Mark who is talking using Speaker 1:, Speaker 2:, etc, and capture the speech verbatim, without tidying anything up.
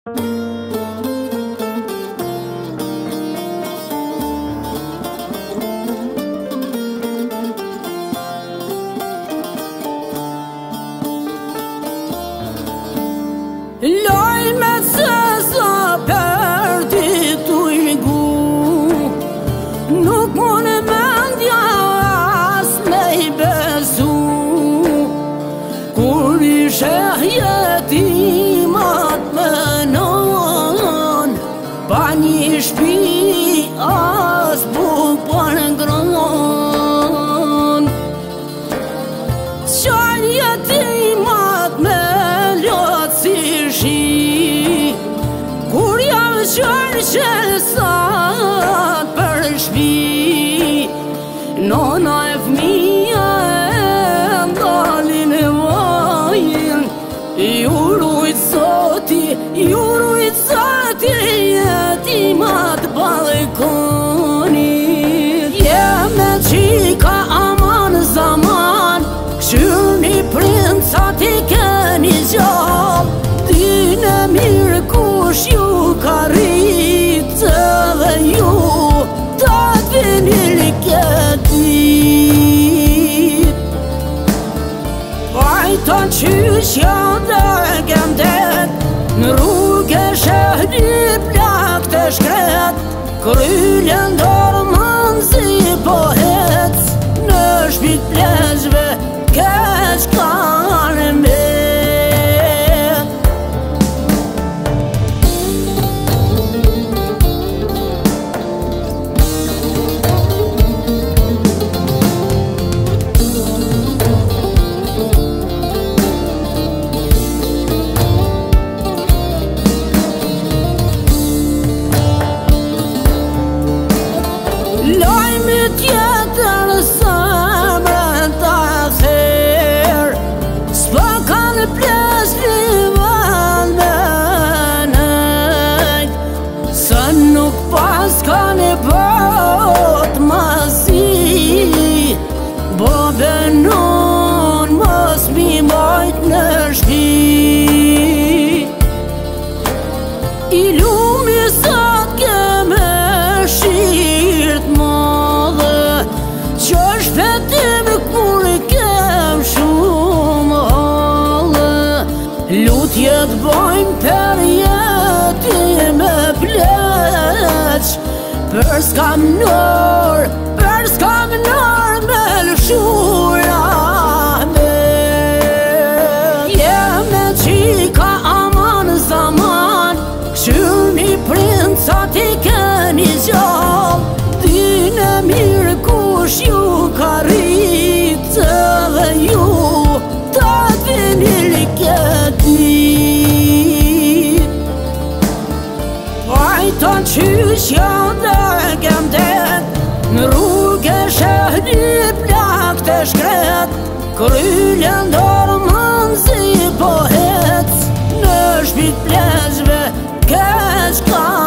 Speaker 1: Jetimat menon, pa një shpi as buk për ngron. Qan jetimat me lot si shi, kur jam qërë qësat për shpi, nona e fmija e ndalin e vajin. Jurujt zoti, jurujt zoti, jetimat Ballkanit. Jeme qika aman zaman, këshyrni princat i keni gjall. Dine mirë kush ju ka rrit, dhe ju ta vini liketit. Vajton qyshja dhe gëndet, në rrugë shëhni plak të shkret, kryllën dorman si po hec, në shpit plezhve keq kanë mbet. Lajmi tjetër sa me ta ther, s'pa kanë ples livan me nejt, se nuk pas kanë bot masi, bo benon mos mi majt në shpi. I lumi sot keme shirt madhe, që shpetim kur kem shumë halle. Lutjet bojmë për jetim e pleq, për s'kam nër, për s'kam nër me lëshura me. Jeme qika aman zaman, këshyrni princat i keni gjall. Dine mirë kush ju ka rrit, dhe ju ta vini liketit. Vajton qyshja dhe gëndet, në rrugë shëhni plak të shkret, kryllën dorman si po hec, në shpit plezhve keq kanë.